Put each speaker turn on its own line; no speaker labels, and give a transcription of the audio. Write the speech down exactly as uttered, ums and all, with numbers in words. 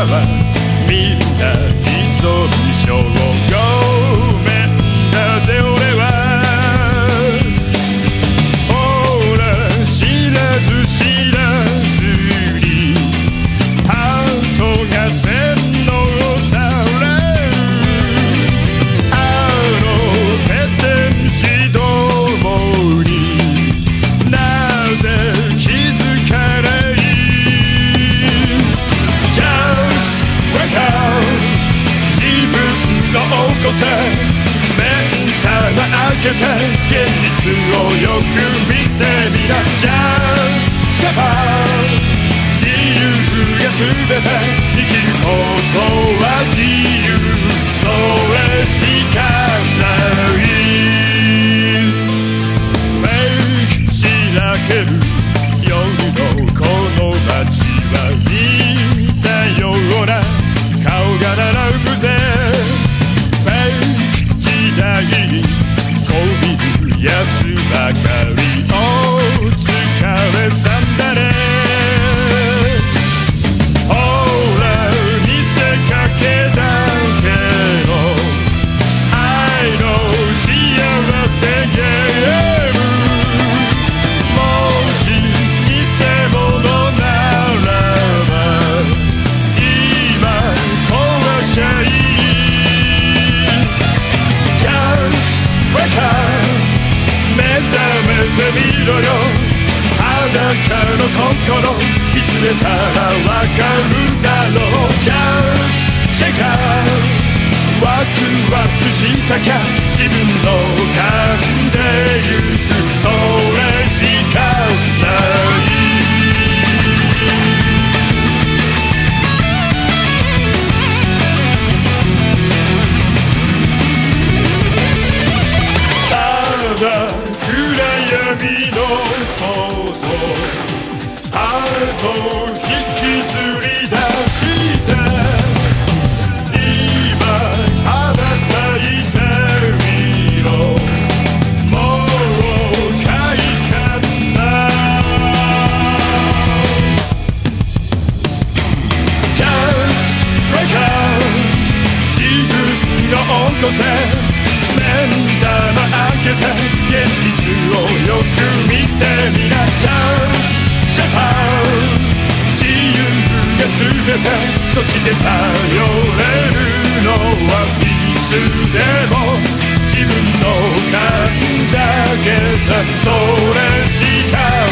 はみんな依存症。ごめんだぜ俺は。ほら知らず知らずにハートが洗脳される。あのペテン師どもになぜ気づかない。 Just wake up 自分の起こせ。メンタが開けて現実をよく見てみな。 Just step out 自由が全て。生きることは自由、それしかない。フェイクしらける夜のこの街は似たような顔が並ぶぜ。フェイク時代にこびるやつばかり。お疲れさんだね。ほら見せかけだけど愛の幸せゲーム。もし偽物ならば今壊しゃいい。 Just wake up 目覚めてみろよ。裸の心見つめたらわかるだろう。 Just shake up ワクワクしたか自分の勘でゆく。それしかない。ただ暗闇の外ハートを引きずり出して今羽ばたいてみろ。もう快感さ。 Just wake up 自分を起こせ。メンダの開けて現実をよく見てみな。 Just step out 自由が全て。そして頼れるのはいつでも自分の勘だけさ。それしか